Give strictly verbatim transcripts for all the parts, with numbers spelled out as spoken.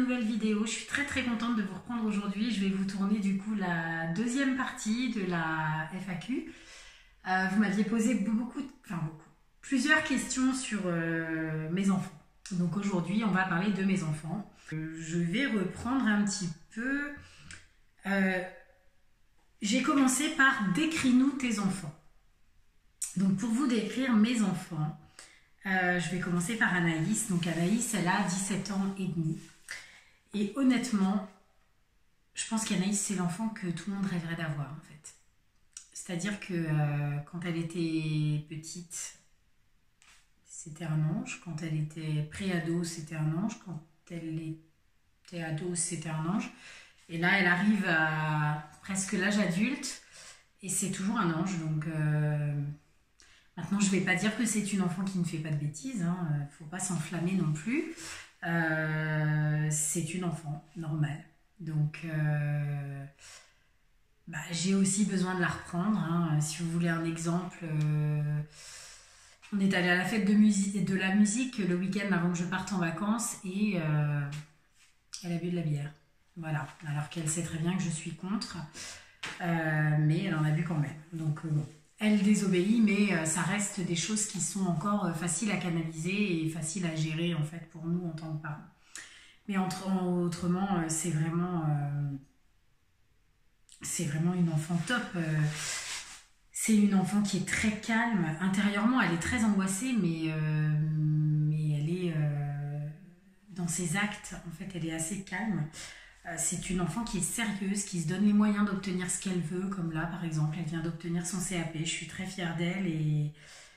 nouvelle vidéo. Je suis très très contente de vous reprendre aujourd'hui. Je vais vous tourner du coup la deuxième partie de la F A Q. Euh, vous m'aviez posé beaucoup, de, enfin beaucoup, plusieurs questions sur euh, mes enfants. Donc aujourd'hui, on va parler de mes enfants. Euh, je vais reprendre un petit peu. Euh, J'ai commencé par décris-nous tes enfants. Donc pour vous décrire mes enfants, euh, je vais commencer par Anaïs. Donc Anaïs, elle a dix-sept ans et demi. Et honnêtement, je pense qu'Anaïs, c'est l'enfant que tout le monde rêverait d'avoir en fait. C'est-à-dire que euh, quand elle était petite, c'était un ange. Quand elle était pré-ado, c'était un ange. Quand elle était ado, c'était un ange. Et là, elle arrive à presque l'âge adulte et c'est toujours un ange. Donc euh, maintenant, je ne vais pas dire que c'est une enfant qui ne fait pas de bêtises. Il hein. ne faut pas s'enflammer non plus. Euh, c'est une enfant normale. Donc, euh, bah, j'ai aussi besoin de la reprendre. Hein. Si vous voulez un exemple, euh, on est allé à la fête de, musique, de la musique le week-end avant que je parte en vacances et euh, elle a bu de la bière. Voilà, alors qu'elle sait très bien que je suis contre, euh, mais elle en a bu quand même. Donc euh, bon, elle désobéit, mais euh, ça reste des choses qui sont encore euh, faciles à canaliser et faciles à gérer en fait pour nous en tant que parents. Mais entre, autrement, euh, c'est vraiment, euh, c'est vraiment une enfant top. Euh, c'est une enfant qui est très calme. Intérieurement, elle est très angoissée, mais, euh, mais elle est euh, dans ses actes, en fait, elle est assez calme. C'est une enfant qui est sérieuse, qui se donne les moyens d'obtenir ce qu'elle veut, comme là par exemple, elle vient d'obtenir son C A P, je suis très fière d'elle et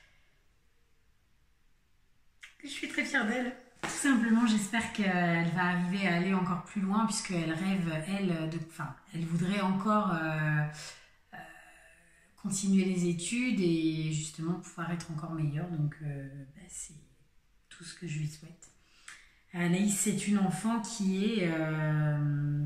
je suis très fière d'elle. Tout simplement, j'espère qu'elle va arriver à aller encore plus loin puisqu'elle rêve, elle, de, enfin, elle voudrait encore euh, euh, continuer les études et justement pouvoir être encore meilleure, donc euh, bah, c'est tout ce que je lui souhaite. Anaïs, c'est une enfant qui est euh,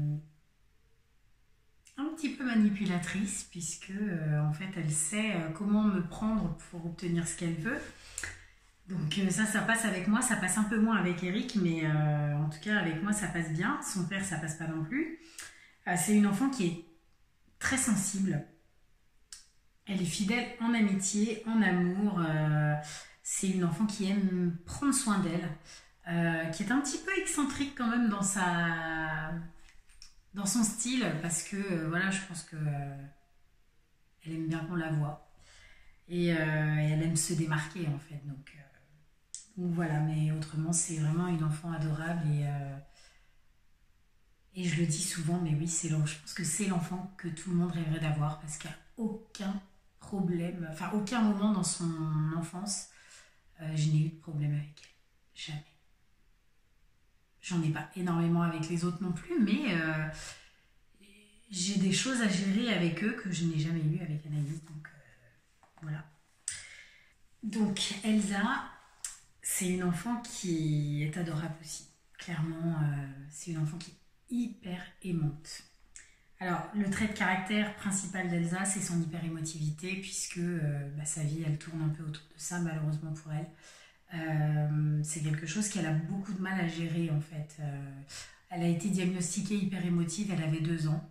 un petit peu manipulatrice puisque euh, en fait elle sait euh, comment me prendre pour obtenir ce qu'elle veut. Donc euh, ça, ça passe avec moi, ça passe un peu moins avec Eric, mais euh, en tout cas avec moi ça passe bien. Son père, ça passe pas non plus. Euh, c'est une enfant qui est très sensible. Elle est fidèle en amitié, en amour. Euh, c'est une enfant qui aime prendre soin d'elle. Euh, qui est un petit peu excentrique quand même dans sa dans son style parce que euh, voilà, je pense que euh, elle aime bien qu'on la voie et, euh, et elle aime se démarquer en fait, donc, euh, donc voilà. Mais autrement, c'est vraiment une enfant adorable et euh, et je le dis souvent, mais oui, c'est je pense que c'est l'enfant que tout le monde rêverait d'avoir parce qu'il n'y a aucun problème, enfin aucun moment dans son enfance euh, je n'ai eu de problème avec elle, jamais. J'en ai pas énormément avec les autres non plus, mais euh, j'ai des choses à gérer avec eux que je n'ai jamais eu avec Anaïs. Donc euh, voilà. Donc Elsa, c'est une enfant qui est adorable aussi. Clairement, euh, c'est une enfant qui est hyper aimante. Alors, le trait de caractère principal d'Elsa, c'est son hyper-émotivité, puisque euh, bah, sa vie, elle tourne un peu autour de ça, malheureusement pour elle. Euh, c'est quelque chose qu'elle a beaucoup de mal à gérer en fait. Euh, elle a été diagnostiquée hyper émotive, elle avait deux ans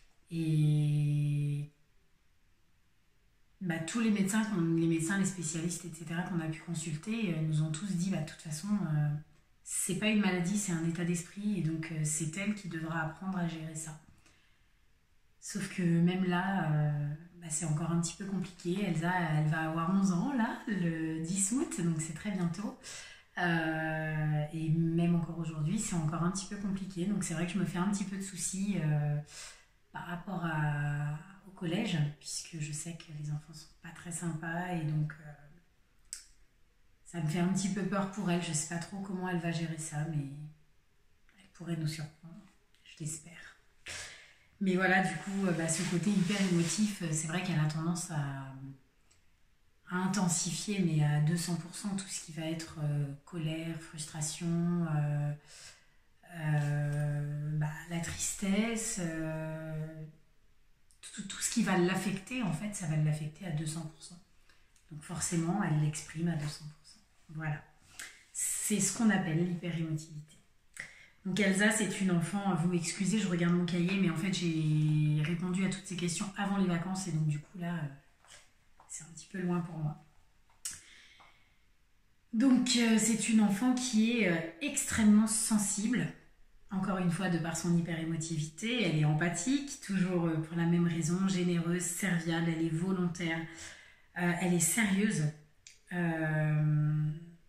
et bah, tous les médecins, les médecins, les spécialistes, et cetera qu'on a pu consulter euh, nous ont tous dit bah, de toute façon euh, c'est pas une maladie, c'est un état d'esprit et donc euh, c'est elle qui devra apprendre à gérer ça. Sauf que même là, euh, bah, c'est encore un petit peu compliqué. Elsa, elle va avoir onze ans là, le dix août, donc c'est très bientôt. Euh, et même encore aujourd'hui, c'est encore un petit peu compliqué. Donc c'est vrai que je me fais un petit peu de soucis euh, par rapport à, au collège, puisque je sais que les enfants sont pas très sympas et donc euh, ça me fait un petit peu peur pour elle. Je sais pas trop comment elle va gérer ça, mais elle pourrait nous surprendre, je l'espère. Mais voilà, du coup, bah, ce côté hyper émotif, c'est vrai qu'elle a tendance à, à intensifier, mais à deux cents pour cent, tout ce qui va être euh, colère, frustration, euh, euh, bah, la tristesse, euh, tout, tout ce qui va l'affecter, en fait, ça va l'affecter à deux cents pour cent. Donc forcément, elle l'exprime à deux cents pour cent. Voilà. C'est ce qu'on appelle l'hyper-émotivité. Donc Elsa, c'est une enfant, vous m'excusez, je regarde mon cahier, mais en fait j'ai répondu à toutes ces questions avant les vacances et donc du coup là, c'est un petit peu loin pour moi. Donc euh, c'est une enfant qui est euh, extrêmement sensible, encore une fois de par son hyper-émotivité, elle est empathique, toujours euh, pour la même raison, généreuse, serviable, elle est volontaire, euh, elle est sérieuse. Euh,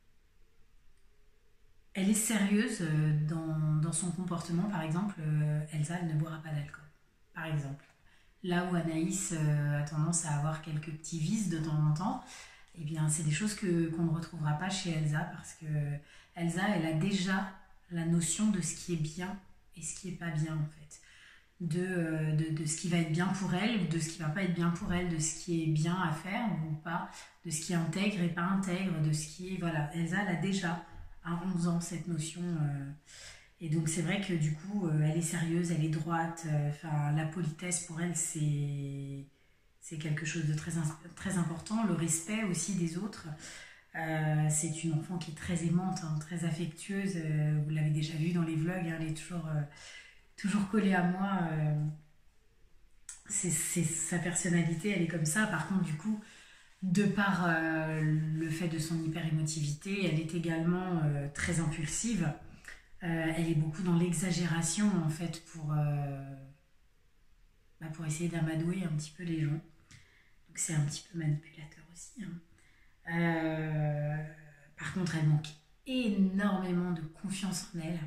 elle est sérieuse euh, dans, dans son comportement, par exemple, euh, Elsa, elle ne boira pas d'alcool, par exemple. Là où Anaïs euh, a tendance à avoir quelques petits vices de temps en temps, eh bien, c'est des choses que, qu'on ne retrouvera pas chez Elsa parce que Elsa, elle a déjà la notion de ce qui est bien et ce qui n'est pas bien, en fait. De, euh, de, de ce qui va être bien pour elle, de ce qui ne va pas être bien pour elle, de ce qui est bien à faire ou pas, de ce qui est intègre et pas intègre, de ce qui est... Voilà, Elsa, elle a déjà à onze ans cette notion... Euh, et donc c'est vrai que du coup, euh, elle est sérieuse, elle est droite. Enfin, euh, la politesse pour elle, c'est c'est quelque chose de très, très important. Le respect aussi des autres. Euh, c'est une enfant qui est très aimante, hein, très affectueuse. Euh, vous l'avez déjà vu dans les vlogs, hein, elle est toujours, euh, toujours collée à moi. Euh, c'est, c'est sa personnalité, elle est comme ça. Par contre, du coup, de par euh, le fait de son hyper-émotivité, elle est également euh, très impulsive. Euh, elle est beaucoup dans l'exagération en fait pour, euh, bah, pour essayer d'amadouer un petit peu les gens. Donc c'est un petit peu manipulateur aussi. Hein. Euh, par contre, elle manque énormément de confiance en elle.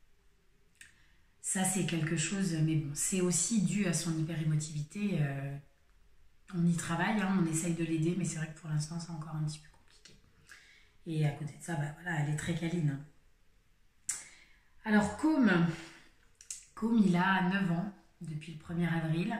Ça c'est quelque chose, mais bon, c'est aussi dû à son hyper-émotivité. Euh, on y travaille, hein, on essaye de l'aider, mais c'est vrai que pour l'instant c'est encore un petit peu compliqué. Et à côté de ça, bah, voilà, elle est très câline. Hein. Alors, Com, Com, il a neuf ans depuis le premier avril.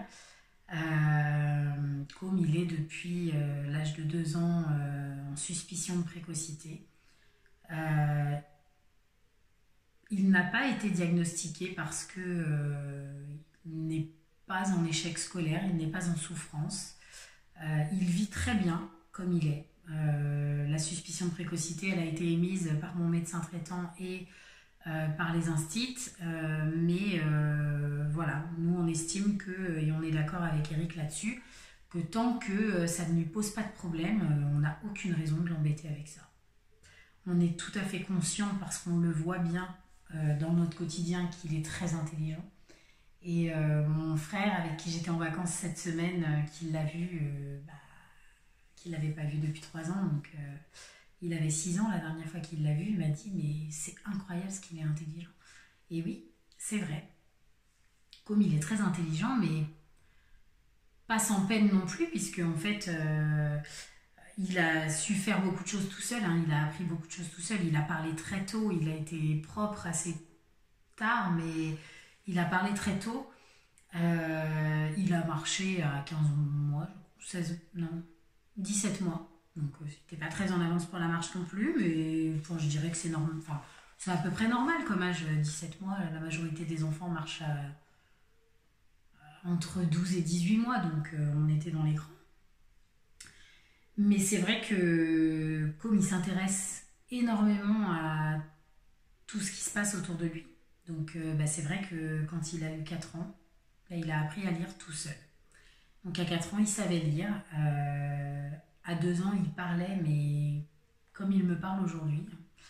Euh, Com, il est depuis euh, l'âge de deux ans euh, en suspicion de précocité. Euh, il n'a pas été diagnostiqué parce que euh, il n'est pas en échec scolaire, il n'est pas en souffrance. Euh, il vit très bien comme il est. Euh, la suspicion de précocité, elle a été émise par mon médecin traitant et Euh, par les instits, euh, mais euh, voilà, nous on estime que, et on est d'accord avec Eric là-dessus, que tant que euh, ça ne lui pose pas de problème, euh, on n'a aucune raison de l'embêter avec ça. On est tout à fait conscient parce qu'on le voit bien euh, dans notre quotidien qu'il est très intelligent. Et euh, mon frère, avec qui j'étais en vacances cette semaine, euh, qui l'a vu, euh, bah, qui ne l'avait pas vu depuis trois ans, donc... Euh, il avait six ans la dernière fois qu'il l'a vu, il m'a dit mais c'est incroyable ce qu'il est intelligent. Et oui, c'est vrai. Comme il est très intelligent, mais pas sans peine non plus, puisque en fait, euh, il a su faire beaucoup de choses tout seul, hein, il a appris beaucoup de choses tout seul, il a parlé très tôt, il a été propre assez tard, mais il a parlé très tôt. Euh, il a marché à quinze mois, seize, non, dix-sept mois. Donc euh, c'était pas très en avance pour la marche non plus, mais enfin, je dirais que c'est normal. Enfin, c'est à peu près normal comme âge, dix-sept mois. La majorité des enfants marchent à, à, entre douze et dix-huit mois, donc euh, on était dans l'écran. Mais c'est vrai que comme il s'intéresse énormément à tout ce qui se passe autour de lui, donc euh, bah, c'est vrai que quand il a eu quatre ans, bah, il a appris à lire tout seul. Donc à quatre ans, il savait lire. Euh, à deux ans, il parlait, mais comme il me parle aujourd'hui.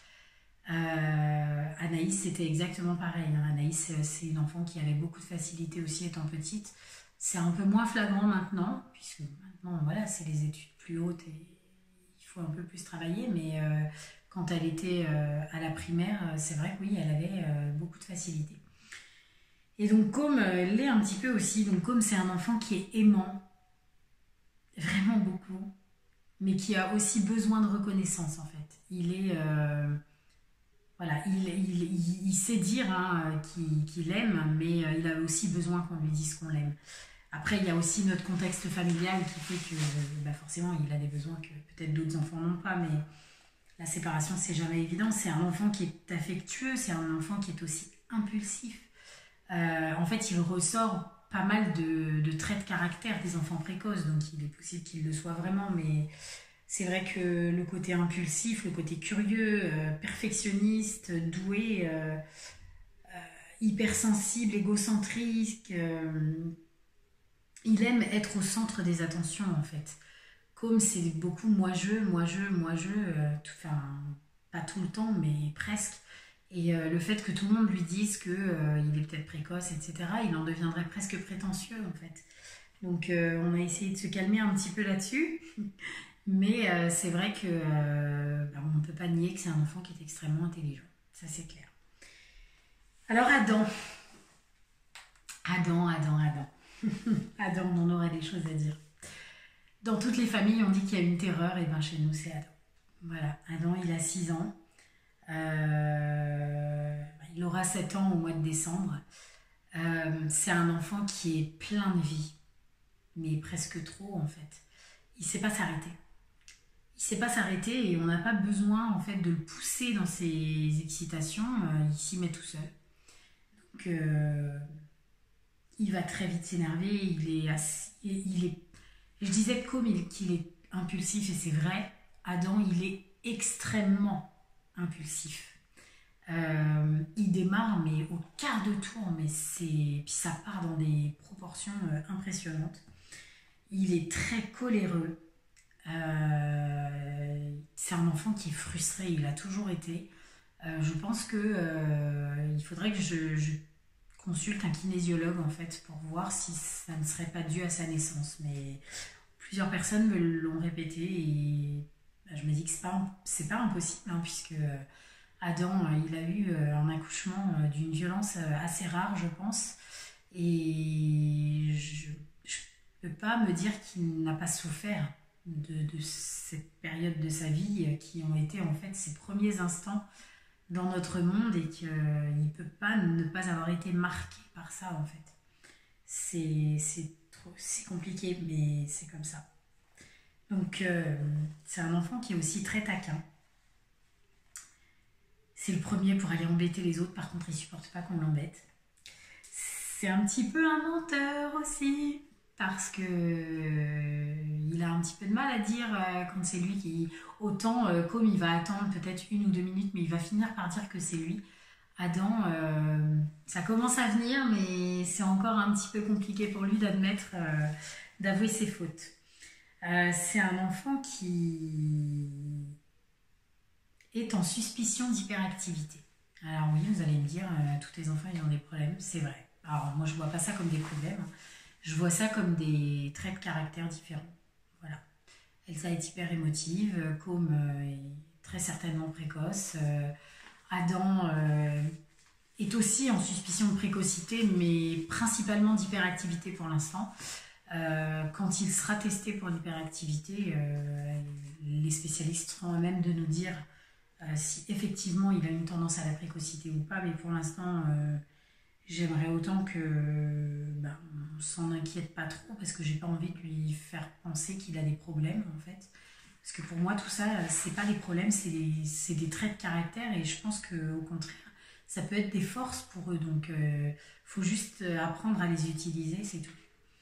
Euh, Anaïs, c'était exactement pareil. Hein. Anaïs, c'est une enfant qui avait beaucoup de facilité aussi étant petite. C'est un peu moins flagrant maintenant, puisque maintenant, voilà, c'est les études plus hautes et il faut un peu plus travailler. Mais euh, quand elle était euh, à la primaire, c'est vrai que oui, elle avait euh, beaucoup de facilité. Et donc, comme euh, l'est un petit peu aussi, donc comme c'est un enfant qui est aimant, vraiment beaucoup, mais qui a aussi besoin de reconnaissance en fait. Il est... Euh, voilà, il, il, il, il sait dire hein, qu'il, qu'il aime, mais euh, il a aussi besoin qu'on lui dise qu'on l'aime. Après, il y a aussi notre contexte familial qui fait que bah, forcément, il a des besoins que peut-être d'autres enfants n'ont pas, mais la séparation, c'est jamais évident. C'est un enfant qui est affectueux, c'est un enfant qui est aussi impulsif. Euh, en fait, il ressort pas mal de, de traits de caractère des enfants précoces, donc il est possible qu'il le soit vraiment, mais c'est vrai que le côté impulsif, le côté curieux, euh, perfectionniste, doué, euh, hypersensible, égocentrique. Euh, il aime être au centre des attentions en fait. Comme c'est beaucoup moi-je, moi-je, moi-je, euh, tout- enfin, pas tout le temps, mais presque. Et euh, le fait que tout le monde lui dise qu'il est peut-être précoce, et cetera, il en deviendrait presque prétentieux en fait. Donc euh, on a essayé de se calmer un petit peu là-dessus. Mais euh, c'est vrai que euh, bah, on ne peut pas nier que c'est un enfant qui est extrêmement intelligent. Ça c'est clair. Alors Adam, Adam, Adam, Adam. Adam, on aurait des choses à dire. Dans toutes les familles, on dit qu'il y a une terreur, et bien chez nous, c'est Adam. Voilà, Adam, il a six ans. Euh, il aura sept ans au mois de décembre. Euh, c'est un enfant qui est plein de vie, mais presque trop en fait. Il ne sait pas s'arrêter. Il ne sait pas s'arrêter et on n'a pas besoin en fait de le pousser dans ses excitations. Euh, il s'y met tout seul. Donc, euh, il va très vite s'énerver. Il est, assez, il est Je disais comme qu'il est impulsif et c'est vrai, Adam il est extrêmement impulsif. Euh, il démarre mais au quart de tour, mais c'est puis ça part dans des proportions euh, impressionnantes. Il est très coléreux. Euh, c'est un enfant qui est frustré, il a toujours été. Euh, je pense que euh, il faudrait que je, je consulte un kinésiologue en fait pour voir si ça ne serait pas dû à sa naissance, mais plusieurs personnes me l'ont répété et bah, je me dis que c'est pas, c'est pas impossible hein, puisque Adam euh, il a eu euh, un accouchement euh, d'une violence euh, assez rare je pense et je ne peux pas me dire qu'il n'a pas souffert de, de cette période de sa vie euh, qui ont été en fait ses premiers instants dans notre monde et qu'il ne peut pas ne pas avoir été marqué par ça en fait. C'est, c'est c'est compliqué, mais c'est comme ça. Donc, euh, c'est un enfant qui est aussi très taquin. C'est le premier pour aller embêter les autres, par contre, il supporte pas qu'on l'embête. C'est un petit peu un menteur aussi, parce que euh, il a un petit peu de mal à dire euh, quand c'est lui qui... Autant, euh, comme il va attendre peut-être une ou deux minutes, mais il va finir par dire que c'est lui. Adam, euh, ça commence à venir, mais c'est encore un petit peu compliqué pour lui d'admettre, euh, d'avouer ses fautes. Euh, c'est un enfant qui est en suspicion d'hyperactivité. Alors oui, vous allez me dire, euh, tous les enfants ils ont des problèmes, c'est vrai. Alors moi je vois pas ça comme des problèmes, hein. Je vois ça comme des traits de caractère différents. Voilà. Elsa est hyper émotive, Com euh, est très certainement précoce. Euh, Adam euh, est aussi en suspicion de précocité, mais principalement d'hyperactivité pour l'instant. Euh, quand il sera testé pour l'hyperactivité, euh, les spécialistes seront à même de nous dire euh, si effectivement il a une tendance à la précocité ou pas, mais pour l'instant, euh, j'aimerais autant que ben, on s'en inquiète pas trop parce que j'ai pas envie de lui faire penser qu'il a des problèmes en fait. Parce que pour moi, tout ça, c'est pas des problèmes, c'est des, c'est des traits de caractère et je pense qu'au contraire, ça peut être des forces pour eux. Donc, il euh, faut juste apprendre à les utiliser, c'est tout.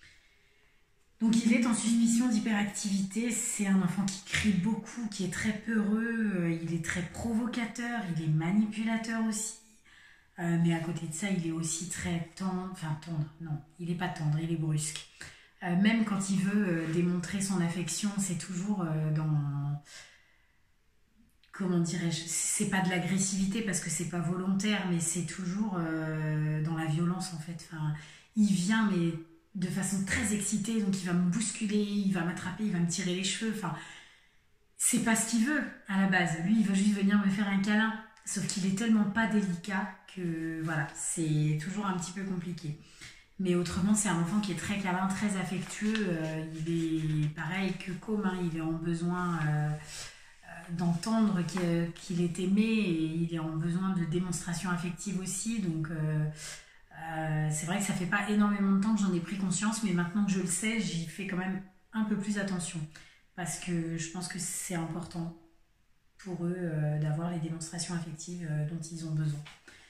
Donc, il est en suspicion d'hyperactivité. C'est un enfant qui crie beaucoup, qui est très peureux, il est très provocateur, il est manipulateur aussi. Euh, mais à côté de ça, il est aussi très tendre. Enfin, tendre, non, il n'est pas tendre, il est brusque. Euh, même quand il veut euh, démontrer son affection, c'est toujours euh, dans... Comment dirais-je? C'est pas de l'agressivité parce que c'est pas volontaire, mais c'est toujours euh, dans la violence en fait. Enfin, il vient, mais de façon très excitée, donc il va me bousculer, il va m'attraper, il va me tirer les cheveux. Enfin, c'est pas ce qu'il veut à la base. Lui, il veut juste venir me faire un câlin. Sauf qu'il est tellement pas délicat que voilà, c'est toujours un petit peu compliqué. Mais autrement, c'est un enfant qui est très câlin, très affectueux. Euh, il est pareil que Com, hein, il est en besoin euh, d'entendre qu'il, qu'il est aimé et il est en besoin de démonstration affective aussi. Donc, euh, euh, c'est vrai que ça fait pas énormément de temps que j'en ai pris conscience, mais maintenant que je le sais, j'y fais quand même un peu plus attention. Parce que je pense que c'est important pour eux euh, d'avoir les démonstrations affectives euh, dont ils ont besoin.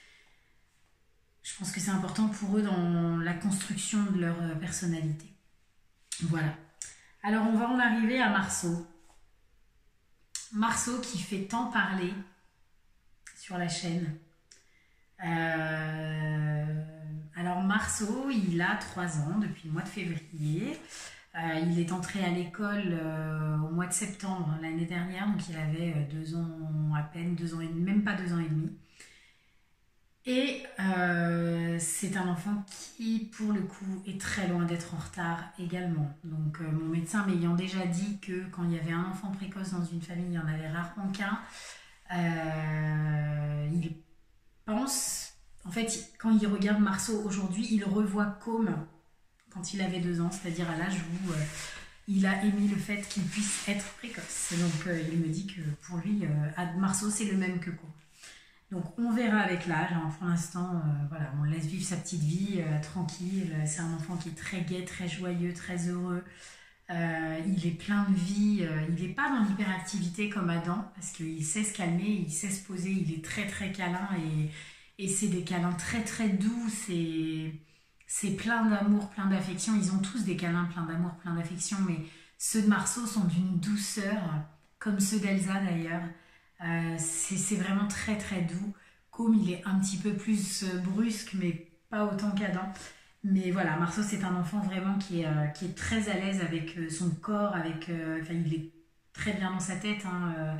Je pense que c'est important pour eux dans la construction de leur euh, personnalité. Voilà. Alors on va en arriver à Marceau. Marceau qui fait tant parler sur la chaîne. Euh, alors Marceau, il a trois ans depuis le mois de février. Euh, il est entré à l'école euh, au mois de septembre l'année dernière, donc il avait euh, deux ans à peine, deux ans et demi, même pas deux ans et demi. Et euh, c'est un enfant qui, pour le coup, est très loin d'être en retard également. Donc euh, mon médecin m'ayant déjà dit que quand il y avait un enfant précoce dans une famille, il y en avait rarement qu'un, euh, il pense, en fait, quand il regarde Marceau aujourd'hui, il revoit comme quand il avait deux ans, c'est-à-dire à l'âge où euh, il a émis le fait qu'il puisse être précoce. Donc euh, il me dit que pour lui, euh, Marceau, c'est le même que Co. Donc on verra avec l'âge. Hein. Pour l'instant, euh, voilà, on le laisse vivre sa petite vie euh, tranquille. C'est un enfant qui est très gai, très joyeux, très heureux. Euh, il est plein de vie. Euh, il n'est pas dans l'hyperactivité comme Adam parce qu'il sait se calmer, il sait se poser. Il est très très câlin et, et c'est des câlins très très doux. C'est c'est plein d'amour, plein d'affection. Ils ont tous des câlins plein d'amour, plein d'affection, mais ceux de Marceau sont d'une douceur, comme ceux d'Elsa d'ailleurs. Euh, c'est c'est vraiment très très doux. Comme il est un petit peu plus euh, brusque, mais pas autant qu'Adam. Mais voilà, Marceau c'est un enfant vraiment qui est, euh, qui est très à l'aise avec euh, son corps, avec, euh, enfin il est très bien dans sa tête. Hein, euh,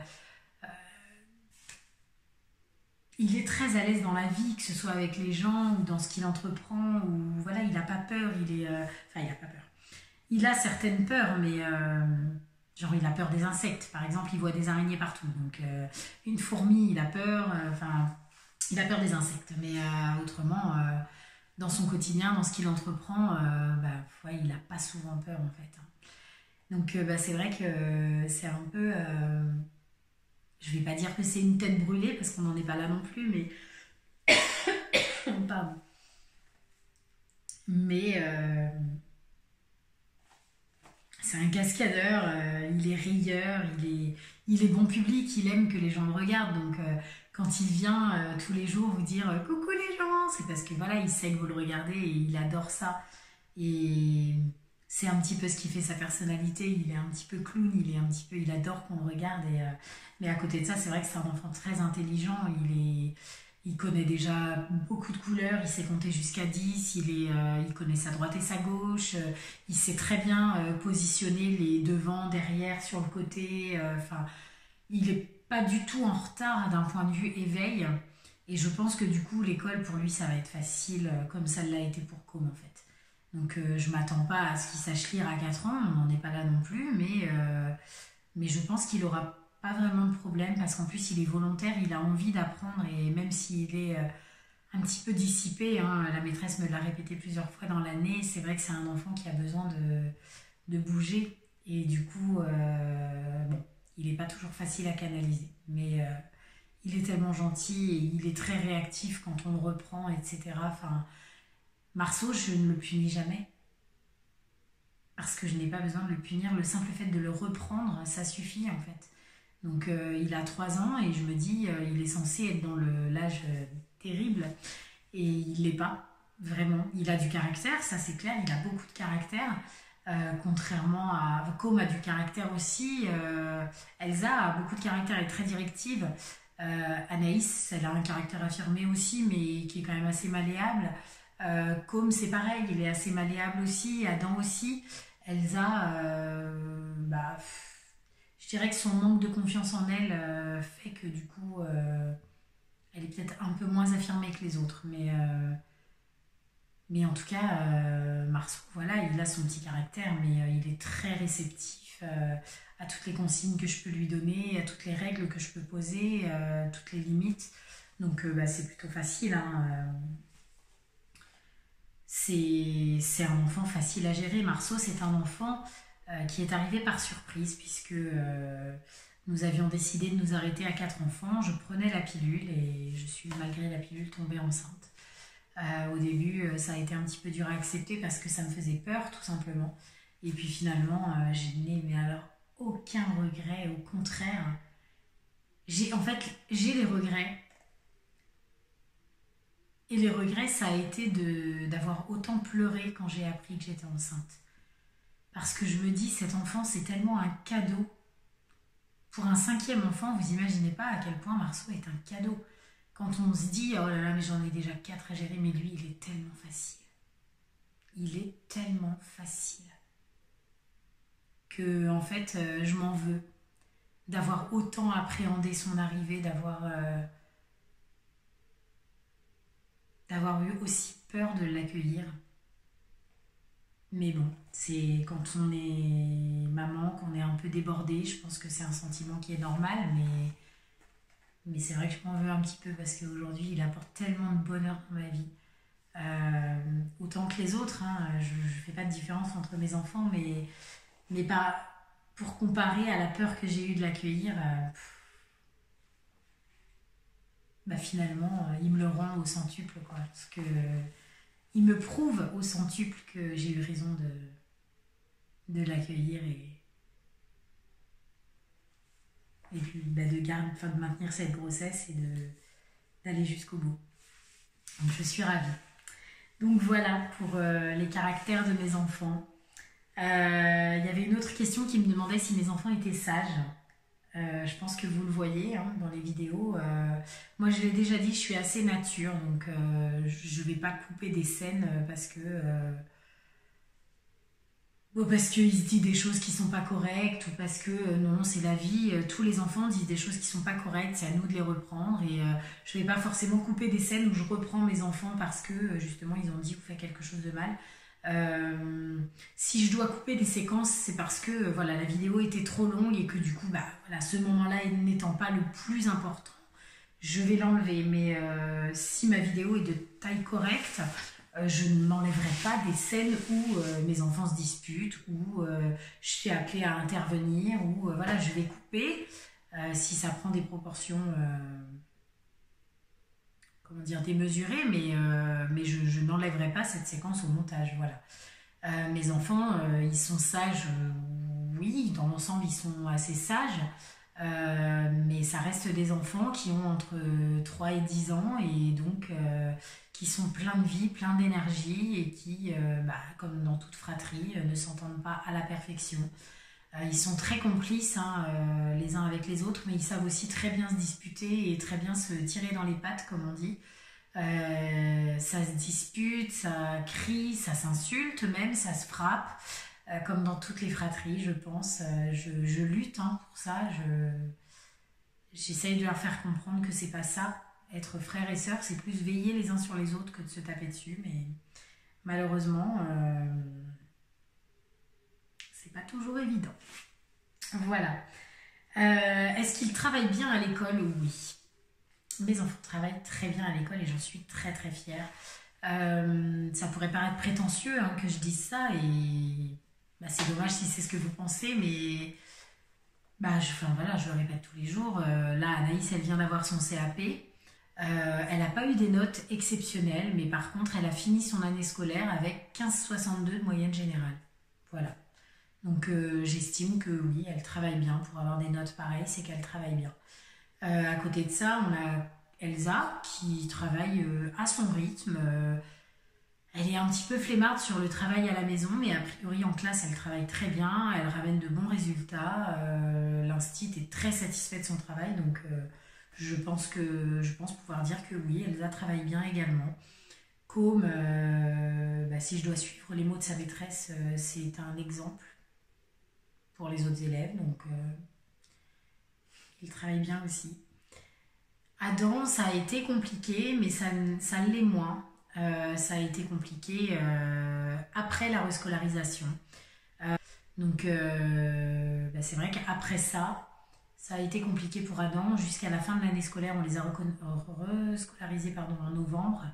il est très à l'aise dans la vie, que ce soit avec les gens ou dans ce qu'il entreprend. Ou voilà, il n'a pas peur. Il est, euh, enfin il n'a pas peur. Il a certaines peurs, mais euh, genre il a peur des insectes, par exemple, il voit des araignées partout. Donc euh, une fourmi, il a peur, euh, enfin il a peur des insectes. Mais euh, autrement, euh, dans son quotidien, dans ce qu'il entreprend, euh, bah, ouais, il n'a pas souvent peur en fait. Donc euh, bah, c'est vrai que c'est un peu, euh, je vais pas dire que c'est une tête brûlée parce qu'on n'en est pas là non plus, mais pardon. Mais euh, c'est un cascadeur, euh, il est rieur, il est, il est bon public, il aime que les gens le regardent. Donc euh, quand il vient euh, tous les jours vous dire euh, coucou les gens, c'est parce que voilà, il sait que vous le regardez et il adore ça. Et c'est un petit peu ce qui fait sa personnalité. Il est un petit peu clown, il est un petit peu, il adore qu'on le regarde. Et, euh, mais à côté de ça, c'est vrai que c'est un enfant très intelligent. Il est, il connaît déjà beaucoup de couleurs, il sait compter jusqu'à dix, il, est, euh, il connaît sa droite et sa gauche, euh, il sait très bien euh, positionner les devants, derrière, sur le côté. Enfin, euh, il n'est pas du tout en retard d'un point de vue éveil. Et je pense que du coup, l'école, pour lui, ça va être facile, euh, comme ça l'a été pour Com, en fait. Donc, euh, je m'attends pas à ce qu'il sache lire à quatre ans, on n'en est pas là non plus, mais, euh, mais je pense qu'il aura pas vraiment de problème parce qu'en plus, il est volontaire, il a envie d'apprendre et même s'il est euh, un petit peu dissipé, hein, la maîtresse me l'a répété plusieurs fois dans l'année, c'est vrai que c'est un enfant qui a besoin de, de bouger et du coup, euh, bon, il n'est pas toujours facile à canaliser, mais euh, il est tellement gentil et il est très réactif quand on le reprend, et cetera. Enfin, Marceau, je ne le punis jamais parce que je n'ai pas besoin de le punir. Le simple fait de le reprendre, ça suffit en fait. Donc euh, il a trois ans et je me dis, euh, il est censé être dans le- l'âge euh, terrible et il l'est pas, vraiment. Il a du caractère, ça c'est clair, il a beaucoup de caractère. Euh, contrairement à Com a du caractère aussi, euh, Elsa a beaucoup de caractère, elle est très directive. Euh, Anaïs, elle a un caractère affirmé aussi, mais qui est quand même assez malléable. Euh, Com, c'est pareil, il est assez malléable aussi. Adam aussi. Elsa, euh, bah, je dirais que son manque de confiance en elle euh, fait que du coup, euh, elle est peut-être un peu moins affirmée que les autres. Mais, euh, mais en tout cas, euh, Marceau, voilà, il a son petit caractère, mais euh, il est très réceptif euh, à toutes les consignes que je peux lui donner, à toutes les règles que je peux poser, euh, toutes les limites. Donc euh, bah, c'est plutôt facile. Hein, euh, c'est c'est un enfant facile à gérer. Marceau, c'est un enfant euh, qui est arrivé par surprise puisque euh, nous avions décidé de nous arrêter à quatre enfants. Je prenais la pilule et je suis, malgré la pilule, tombée enceinte. Euh, au début, euh, ça a été un petit peu dur à accepter parce que ça me faisait peur, tout simplement. Et puis finalement, euh, j'ai n'ai mais alors aucun regret. Au contraire, j'ai en fait j'ai les regrets. Et les regrets, ça a été de d'avoir autant pleuré quand j'ai appris que j'étais enceinte. Parce que je me dis, cet enfant, c'est tellement un cadeau. Pour un cinquième enfant, vous imaginez pas à quel point Marceau est un cadeau. quand on se dit oh là là, mais j'en ai déjà quatre à gérer, mais lui, il est tellement facile. Il est tellement facile que, en fait, euh, je m'en veux d'avoir autant appréhendé son arrivée, d'avoir euh, d'avoir eu aussi peur de l'accueillir. Mais bon, c'est quand on est maman, qu'on est un peu débordé, je pense que c'est un sentiment qui est normal, mais, mais c'est vrai que je m'en veux un petit peu parce qu'aujourd'hui, il apporte tellement de bonheur dans ma vie. Euh, autant que les autres, hein, je ne fais pas de différence entre mes enfants, mais, mais pas pour comparer à la peur que j'ai eue de l'accueillir, euh, bah finalement, euh, il me le rend au centuple, quoi. Parce que euh, il me prouve au centuple que j'ai eu raison de, de l'accueillir et, et puis bah, de, garder, enfin, de maintenir cette grossesse et de, d'aller jusqu'au bout. Donc je suis ravie. Donc voilà pour euh, les caractères de mes enfants. Il euh, y avait une autre question qui me demandait si mes enfants étaient sages. Euh, je pense que vous le voyez hein, dans les vidéos. Euh, moi, je l'ai déjà dit, je suis assez nature, donc euh, je ne vais pas couper des scènes parce que euh, bon, parce qu'ils se disent des choses qui sont pas correctes ou parce que euh, non, c'est la vie. Euh, tous les enfants disent des choses qui sont pas correctes, c'est à nous de les reprendre et euh, je vais pas forcément couper des scènes où je reprends mes enfants parce que euh, justement ils ont dit ou fait quelque chose de mal. Euh, si je dois couper des séquences, c'est parce que euh, voilà, la vidéo était trop longue et que du coup, bah, voilà, ce moment-là n'étant pas le plus important, je vais l'enlever. Mais euh, si ma vidéo est de taille correcte, euh, je n'enlèverai pas des scènes où euh, mes enfants se disputent, où euh, je suis appelée à intervenir, où euh, voilà, je vais couper euh, si ça prend des proportions. Euh, comment dire, démesuré, mais, euh, mais je, je n'enlèverai pas cette séquence au montage, voilà. Euh, mes enfants, euh, ils sont sages, euh, oui, dans l'ensemble, ils sont assez sages, euh, mais ça reste des enfants qui ont entre trois et dix ans et donc euh, qui sont pleins de vie, pleins d'énergie et qui, euh, bah, comme dans toute fratrie, euh, ne s'entendent pas à la perfection. Euh, ils sont très complices hein, euh, les uns avec les autres, mais ils savent aussi très bien se disputer et très bien se tirer dans les pattes, comme on dit. Euh, ça se dispute, ça crie, ça s'insulte même, ça se frappe, euh, comme dans toutes les fratries, je pense. Euh, je, je lutte hein, pour ça. Je, j'essaye de leur faire comprendre que c'est pas ça. Être frère et sœur, c'est plus veiller les uns sur les autres que de se taper dessus, mais malheureusement... Euh, c'est pas toujours évident. Voilà. Euh, est-ce qu'ils travaillent bien à l'école? Oui. Mes enfants travaillent très bien à l'école et j'en suis très très fière. Euh, ça pourrait paraître prétentieux hein, que je dise ça et bah, c'est dommage si c'est ce que vous pensez, mais bah, je, enfin, voilà, je le répète tous les jours. Euh, là, Anaïs, elle vient d'avoir son C A P. Euh, elle n'a pas eu des notes exceptionnelles, mais par contre, elle a fini son année scolaire avec quinze virgule soixante-deux de moyenne générale. Voilà. Donc euh, j'estime que oui, elle travaille bien. Pour avoir des notes pareilles, c'est qu'elle travaille bien. Euh, à côté de ça, on a Elsa qui travaille euh, à son rythme. Euh, elle est un petit peu flemmarde sur le travail à la maison, mais a priori en classe, elle travaille très bien. Elle ramène de bons résultats. Euh, L'instit est très satisfait de son travail, donc euh, je pense que je pense pouvoir dire que oui, Elsa travaille bien également. Comme euh, bah, si je dois suivre les mots de sa maîtresse, euh, c'est un exemple pour les autres élèves, donc euh, il travaille bien aussi. Adam, ça a été compliqué, mais ça, ça l'est moins. Euh, ça a été compliqué euh, après la rescolarisation. Euh, donc euh, bah c'est vrai qu'après ça, ça a été compliqué pour Adam. Jusqu'à la fin de l'année scolaire, on les a rescolarisés pardon, en novembre.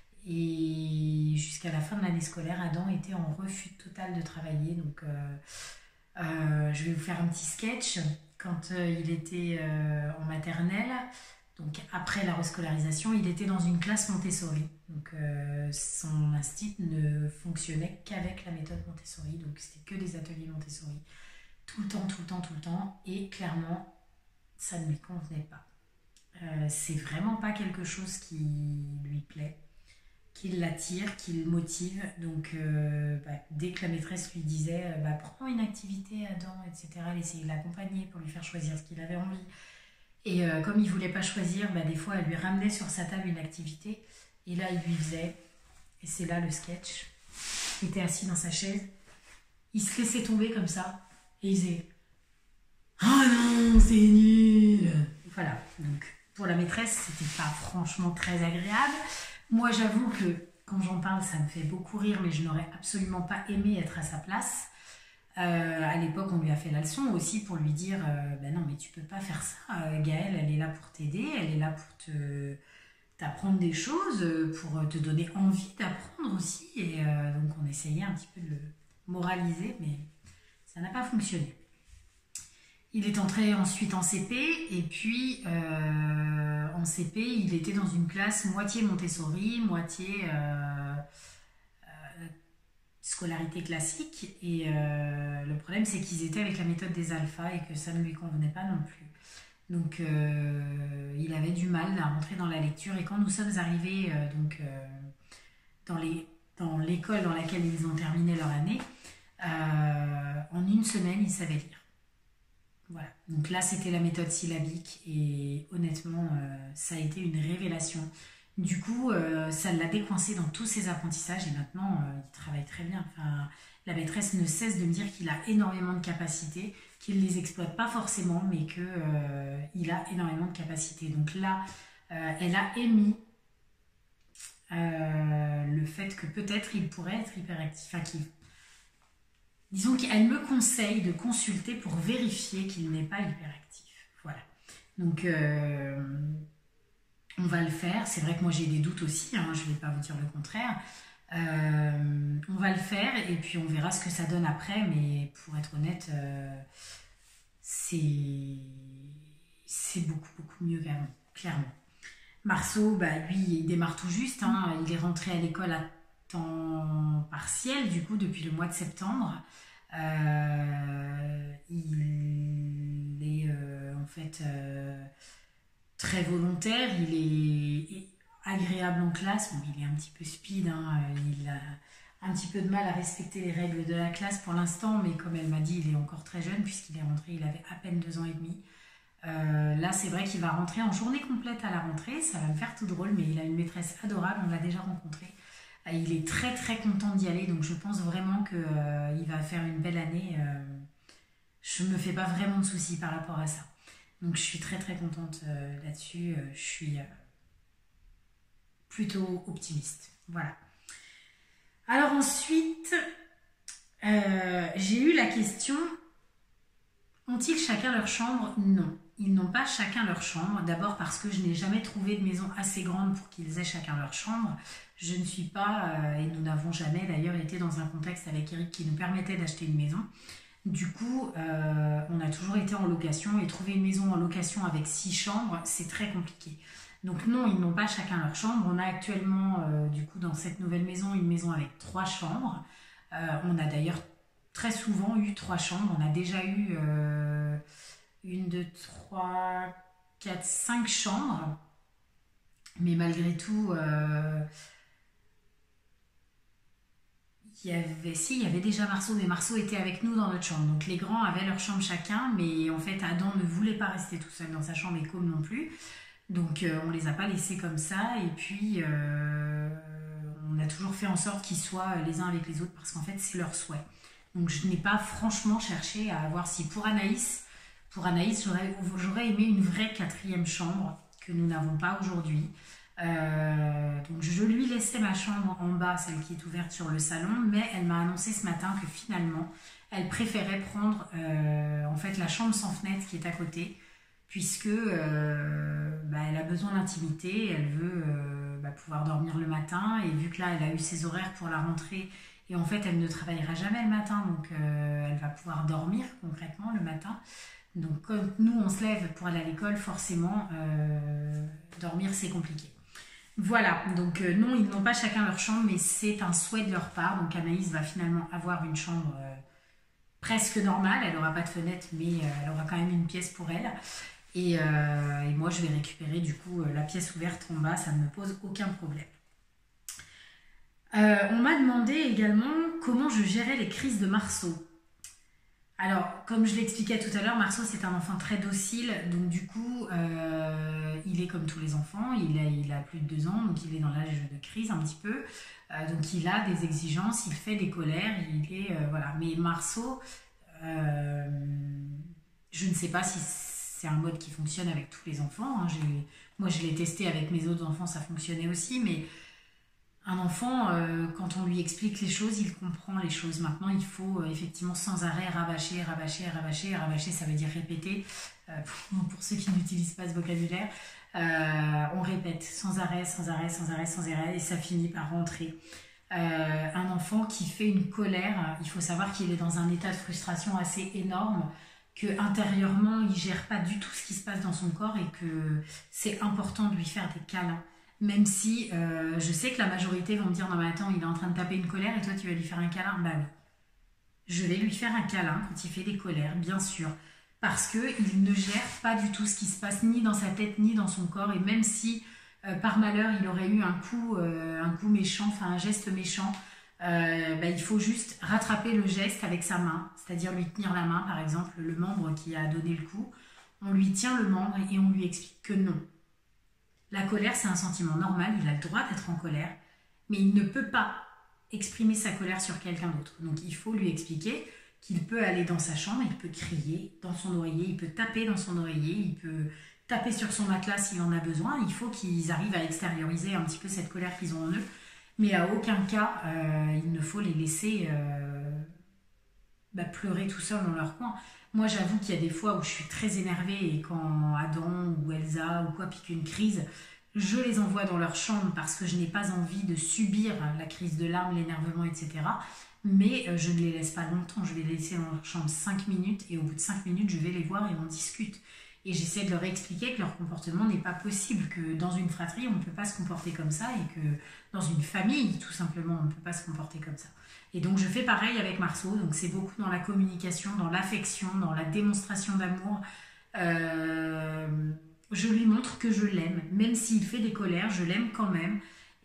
Et jusqu'à la fin de l'année scolaire, Adam était en refus total de travailler. Donc euh, Euh, je vais vous faire un petit sketch. Quand euh, il était euh, en maternelle, donc après la rescolarisation, il était dans une classe Montessori. Donc euh, son institut ne fonctionnait qu'avec la méthode Montessori, donc c'était que des ateliers Montessori, tout le temps, tout le temps, tout le temps, et clairement, ça ne lui convenait pas. Euh, c'est vraiment pas quelque chose qui lui plaît, qui l'attire, qui le motive. Donc, euh, bah, dès que la maîtresse lui disait bah, « prends une activité, Adam, et cetera » elle essayait de l'accompagner pour lui faire choisir ce qu'il avait envie. Et euh, comme il voulait pas choisir, bah, des fois elle lui ramenait sur sa table une activité et là il lui faisait, et c'est là le sketch. Il était assis dans sa chaise, il se laissait tomber comme ça et il disait « Oh non, c'est nul !» Voilà, donc pour la maîtresse, c'était pas franchement très agréable. Moi j'avoue que quand j'en parle, ça me fait beaucoup rire, mais je n'aurais absolument pas aimé être à sa place. Euh, à l'époque, on lui a fait la leçon aussi pour lui dire euh, ben non, mais tu peux pas faire ça. Euh, Gaëlle, elle est là pour t'aider, elle est là pour te t'apprendre des choses, pour te donner envie d'apprendre aussi. Et euh, donc, on essayait un petit peu de le moraliser, mais ça n'a pas fonctionné. Il est entré ensuite en C P, et puis euh, en C P, il était dans une classe moitié Montessori, moitié euh, euh, scolarité classique. Et euh, le problème, c'est qu'ils étaient avec la méthode des alphas et que ça ne lui convenait pas non plus. Donc, euh, il avait du mal à rentrer dans la lecture. Et quand nous sommes arrivés euh, donc, euh, dans les, dans l'école dans laquelle ils ont terminé leur année, euh, en une semaine, ils savaient lire. Voilà. Donc là, c'était la méthode syllabique et honnêtement, euh, ça a été une révélation. Du coup, euh, ça l'a décoincé dans tous ses apprentissages et maintenant, euh, il travaille très bien. Enfin, la maîtresse ne cesse de me dire qu'il a énormément de capacités, qu'il ne les exploite pas forcément, mais qu'il euh, a énormément de capacités. Donc là, euh, elle a émis euh, le fait que peut-être il pourrait être hyperactif, enfin, qu'il disons qu'elle me conseille de consulter pour vérifier qu'il n'est pas hyperactif. Voilà. Donc, euh, on va le faire. C'est vrai que moi, j'ai des doutes aussi. Hein, je ne vais pas vous dire le contraire. Euh, on va le faire et puis on verra ce que ça donne après. Mais pour être honnête, euh, c'est c'est beaucoup, beaucoup mieux qu'avant, clairement. Marceau, bah, lui, il démarre tout juste. Hein, il est rentré à l'école à temps partiel, du coup, depuis le mois de septembre. Euh, il est euh, en fait euh, très volontaire, il est agréable en classe. Bon, il est un petit peu speed, hein, il a un petit peu de mal à respecter les règles de la classe pour l'instant, mais comme elle m'a dit, il est encore très jeune puisqu'il est rentré, il avait à peine deux ans et demi. Euh, là, c'est vrai qu'il va rentrer en journée complète à la rentrée, ça va me faire tout drôle, mais il a une maîtresse adorable, on l'a déjà rencontrée. Il est très très content d'y aller, donc je pense vraiment qu'il euh, va faire une belle année. Euh, je ne me fais pas vraiment de soucis par rapport à ça. Donc je suis très très contente euh, là-dessus. Euh, je suis euh, plutôt optimiste. Voilà. Alors ensuite, euh, j'ai eu la question, ont-ils chacun leur chambre? Non. Ils n'ont pas chacun leur chambre. D'abord parce que je n'ai jamais trouvé de maison assez grande pour qu'ils aient chacun leur chambre. Je ne suis pas, euh, et nous n'avons jamais d'ailleurs été dans un contexte avec Eric qui nous permettait d'acheter une maison. Du coup, euh, on a toujours été en location et trouver une maison en location avec six chambres, c'est très compliqué. Donc non, ils n'ont pas chacun leur chambre. On a actuellement, euh, du coup, dans cette nouvelle maison, une maison avec trois chambres. Euh, on a d'ailleurs très souvent eu trois chambres. On a déjà eu euh, une, deux, trois, quatre, cinq chambres. Mais malgré tout... Euh, Il y avait, si, il y avait déjà Marceau, mais Marceau était avec nous dans notre chambre. Donc les grands avaient leur chambre chacun, mais en fait Adam ne voulait pas rester tout seul dans sa chambre et Com non plus. Donc euh, on les a pas laissés comme ça. Et puis euh, on a toujours fait en sorte qu'ils soient les uns avec les autres parce qu'en fait c'est leur souhait. Donc je n'ai pas franchement cherché à voir si pour Anaïs, pour Anaïs j'aurais, j'aurais aimé une vraie quatrième chambre que nous n'avons pas aujourd'hui. Euh, donc je lui laissais ma chambre en bas, celle qui est ouverte sur le salon, mais elle m'a annoncé ce matin que finalement elle préférait prendre euh, en fait la chambre sans fenêtre qui est à côté, puisque euh, bah, elle a besoin d'intimité, elle veut euh, bah, pouvoir dormir le matin, et vu que là elle a eu ses horaires pour la rentrée et en fait elle ne travaillera jamais le matin, donc euh, elle va pouvoir dormir concrètement le matin. Donc quand nous on se lève pour aller à l'école, forcément euh, dormir c'est compliqué. Voilà, donc euh, non, ils n'ont pas chacun leur chambre, mais c'est un souhait de leur part. Donc Anaïs va finalement avoir une chambre euh, presque normale. Elle n'aura pas de fenêtre, mais euh, elle aura quand même une pièce pour elle. Et, euh, et moi, je vais récupérer du coup euh, la pièce ouverte en bas, ça ne me pose aucun problème. Euh, on m'a demandé également comment je gérais les crises de Marceau. Alors, comme je l'expliquais tout à l'heure, Marceau, c'est un enfant très docile. Donc, du coup, euh, il est comme tous les enfants. Il a, il a plus de deux ans, donc il est dans l'âge de crise un petit peu. Euh, donc, il a des exigences, il fait des colères. Il est, euh, voilà. Mais Marceau, euh, je ne sais pas si c'est un mode qui fonctionne avec tous les enfants. Hein. J'ai- moi, je l'ai testé avec mes autres enfants, ça fonctionnait aussi. Mais un enfant, euh, quand on lui explique les choses, il comprend les choses. Maintenant, il faut euh, effectivement sans arrêt rabâcher, rabâcher, rabâcher. Rabâcher, ça veut dire répéter. Euh, pour, pour ceux qui n'utilisent pas ce vocabulaire, Euh, on répète sans arrêt, sans arrêt, sans arrêt, sans arrêt, et ça finit par rentrer. Euh, un enfant qui fait une colère, il faut savoir qu'il est dans un état de frustration assez énorme, que intérieurement il gère pas du tout ce qui se passe dans son corps et que c'est important de lui faire des câlins. Même si euh, je sais que la majorité vont me dire non mais attends, il est en train de taper une colère et toi tu vas lui faire un câlin. Bah oui, je vais lui faire un câlin quand il fait des colères, bien sûr, parce qu'il ne gère pas du tout ce qui se passe ni dans sa tête ni dans son corps. Et même si euh, par malheur il aurait eu un coup, euh, un coup méchant, enfin un geste méchant, euh, bah, il faut juste rattraper le geste avec sa main, c'est-à-dire lui tenir la main, par exemple, le membre qui a donné le coup. On lui tient le membre et on lui explique que non. La colère, c'est un sentiment normal, il a le droit d'être en colère, mais il ne peut pas exprimer sa colère sur quelqu'un d'autre. Donc il faut lui expliquer qu'il peut aller dans sa chambre, il peut crier dans son oreiller, il peut taper dans son oreiller, il peut taper sur son matelas s'il en a besoin. Il faut qu'ils arrivent à extérioriser un petit peu cette colère qu'ils ont en eux, mais à aucun cas euh, il ne faut les laisser euh, bah, pleurer tout seuls dans leur coin. Moi j'avoue qu'il y a des fois où je suis très énervée et quand Adam ou Elsa ou quoi pique une crise, je les envoie dans leur chambre parce que je n'ai pas envie de subir la crise de larmes, l'énervement, et cetera. Mais euh, je ne les laisse pas longtemps, je vais les laisser dans leur chambre cinq minutes et au bout de cinq minutes, je vais les voir et on discute. Et j'essaie de leur expliquer que leur comportement n'est pas possible, que dans une fratrie, on ne peut pas se comporter comme ça et que dans une famille, tout simplement, on ne peut pas se comporter comme ça. Et donc je fais pareil avec Marceau, donc c'est beaucoup dans la communication, dans l'affection, dans la démonstration d'amour. Euh, je lui montre que je l'aime, même s'il fait des colères, je l'aime quand même.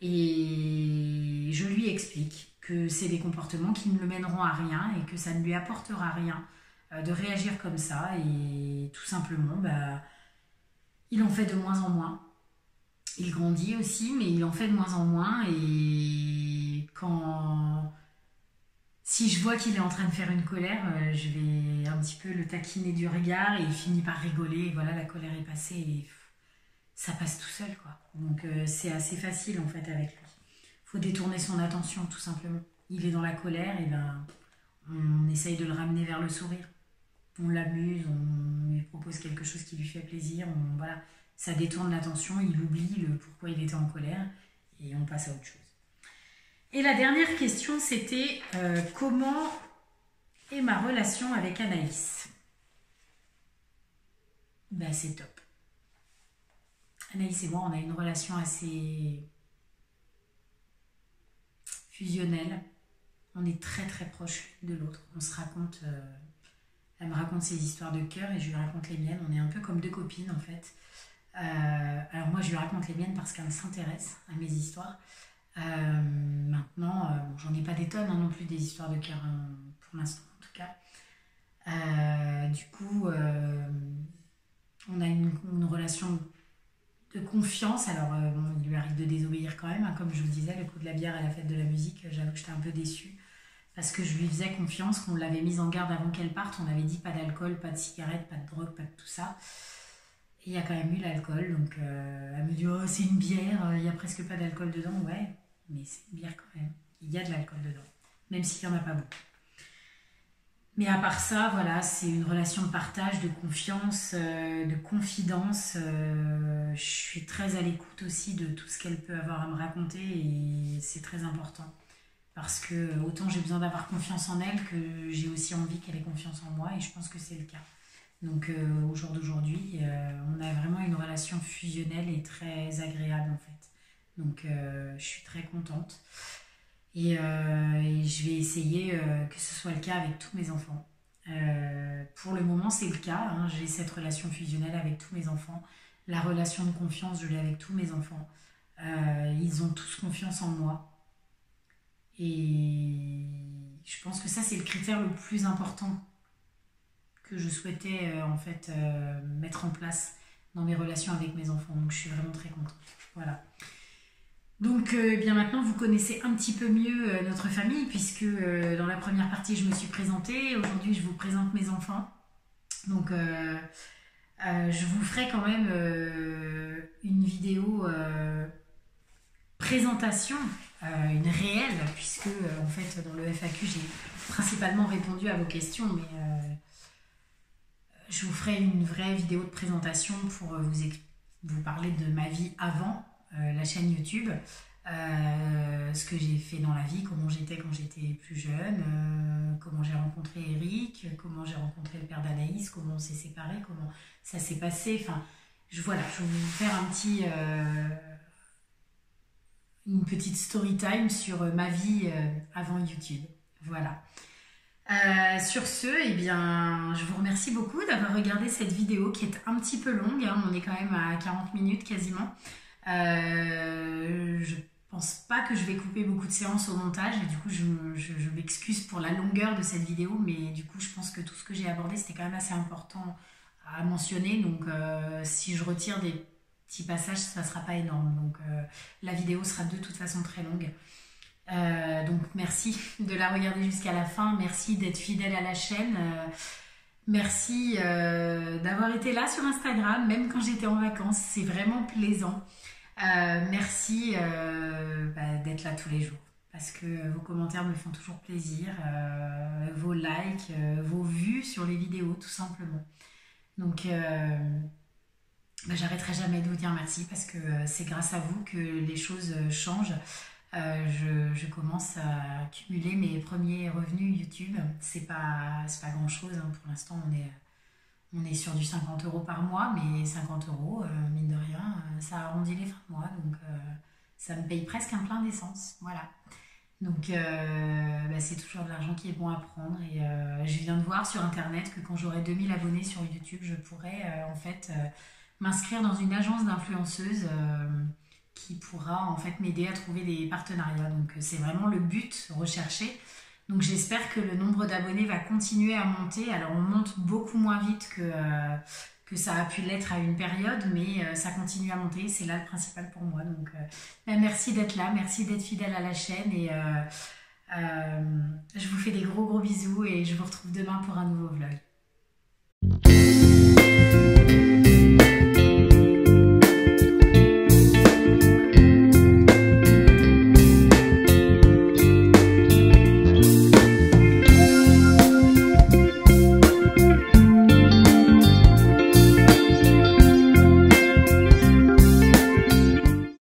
Et je lui explique que c'est des comportements qui ne le mèneront à rien et que ça ne lui apportera rien euh, de réagir comme ça. Et tout simplement, bah, il en fait de moins en moins. Il grandit aussi, mais il en fait de moins en moins. Et quand si je vois qu'il est en train de faire une colère, euh, je vais un petit peu le taquiner du regard et il finit par rigoler. Et voilà, la colère est passée et pff, ça passe tout seul, quoi. Donc euh, c'est assez facile en fait avec lui. Il faut détourner son attention tout simplement. Il est dans la colère, et ben on essaye de le ramener vers le sourire. On l'amuse, on lui propose quelque chose qui lui fait plaisir. On, voilà, ça détourne l'attention, il oublie le pourquoi il était en colère et on passe à autre chose. Et la dernière question, c'était euh, comment est ma relation avec Anaïs? Ben, c'est top. Anaïs et moi, on a une relation assez fusionnelle. On est très très proches de l'autre. On se raconte, euh, elle me raconte ses histoires de cœur et je lui raconte les miennes. On est un peu comme deux copines en fait. Euh, alors moi, je lui raconte les miennes parce qu'elle s'intéresse à mes histoires. Euh, maintenant, euh, bon, j'en ai pas des tonnes hein, non plus des histoires de cœur hein, pour l'instant en tout cas. Euh, du coup, euh, on a une, une relation de confiance. Alors, euh, bon, il lui arrive de désobéir quand même, hein, comme je vous disais, le coup de la bière à la fête de la musique, j'avoue que j'étais un peu déçue parce que je lui faisais confiance, qu'on l'avait mise en garde avant qu'elle parte. On avait dit pas d'alcool, pas de cigarette, pas de drogue, pas de tout ça. Et il y a quand même eu l'alcool, donc euh, elle me dit oh c'est une bière, il y a presque pas d'alcool dedans, ouais. Mais c'est une bière quand même. Il y a de l'alcool dedans, même s'il n'y en a pas beaucoup. Mais à part ça, voilà, c'est une relation de partage, de confiance, euh, de confidence. Euh, je suis très à l'écoute aussi de tout ce qu'elle peut avoir à me raconter et c'est très important. Parce que autant j'ai besoin d'avoir confiance en elle que j'ai aussi envie qu'elle ait confiance en moi et je pense que c'est le cas. Donc euh, au jour d'aujourd'hui, euh, on a vraiment une relation fusionnelle et très agréable en fait. Donc euh, je suis très contente. Et, euh, et je vais essayer euh, que ce soit le cas avec tous mes enfants. Euh, pour le moment, c'est le cas. Hein, j'ai cette relation fusionnelle avec tous mes enfants. La relation de confiance, je l'ai avec tous mes enfants. Euh, ils ont tous confiance en moi. Et je pense que ça, c'est le critère le plus important que je souhaitais euh, en fait euh, mettre en place dans mes relations avec mes enfants. Donc je suis vraiment très contente. Voilà. Donc euh, eh bien maintenant vous connaissez un petit peu mieux euh, notre famille puisque euh, dans la première partie je me suis présentée. Aujourd'hui je vous présente mes enfants. Donc euh, euh, je vous ferai quand même euh, une vidéo euh, présentation, euh, une réelle, puisque euh, en fait dans le F A Q j'ai principalement répondu à vos questions, mais euh, je vous ferai une vraie vidéo de présentation pour euh, vous, vous parler de ma vie avant euh, la chaîne YouTube, euh, ce que j'ai fait dans la vie, comment j'étais quand j'étais plus jeune, euh, comment j'ai rencontré Eric, comment j'ai rencontré le père d'Anaïs, comment on s'est séparés, comment ça s'est passé. Enfin, je, voilà, je vais vous faire un petit, euh, une petite story time sur ma vie euh, avant YouTube. Voilà. Euh, sur ce, eh bien, je vous remercie beaucoup d'avoir regardé cette vidéo qui est un petit peu longue, hein, on est quand même à quarante minutes quasiment. Euh, je pense pas que je vais couper beaucoup de séances au montage et du coup je, je, je m'excuse pour la longueur de cette vidéo, mais du coup je pense que tout ce que j'ai abordé c'était quand même assez important à mentionner, donc euh, si je retire des petits passages ça sera pas énorme, donc euh, la vidéo sera de toute façon très longue. Euh, donc merci de la regarder jusqu'à la fin, merci d'être fidèle à la chaîne, euh, merci euh, d'avoir été là sur Instagram même quand j'étais en vacances, c'est vraiment plaisant. Euh, merci euh, bah, d'être là tous les jours parce que vos commentaires me font toujours plaisir, euh, vos likes, euh, vos vues sur les vidéos tout simplement. Donc euh, bah, j'arrêterai jamais de vous dire merci parce que euh, c'est grâce à vous que les choses changent. Euh, je, je commence à accumuler mes premiers revenus YouTube. C'est pas, c'est pas grand chose, hein. Pour l'instant on est, on est sur du cinquante euros par mois, mais cinquante euros, euh, mine de rien, euh, ça arrondit les fins de mois, donc euh, ça me paye presque un plein d'essence. Voilà. Donc euh, bah, c'est toujours de l'argent qui est bon à prendre et euh, je viens de voir sur internet que quand j'aurai deux mille abonnés sur YouTube, je pourrais euh, en fait euh, m'inscrire dans une agence d'influenceuses euh, qui pourra en fait m'aider à trouver des partenariats. Donc c'est vraiment le but recherché. Donc j'espère que le nombre d'abonnés va continuer à monter. Alors on monte beaucoup moins vite que, euh, que ça a pu l'être à une période, mais euh, ça continue à monter. C'est là le principal pour moi. Donc euh, ben, merci d'être là, merci d'être fidèle à la chaîne et euh, euh, je vous fais des gros gros bisous et je vous retrouve demain pour un nouveau vlog.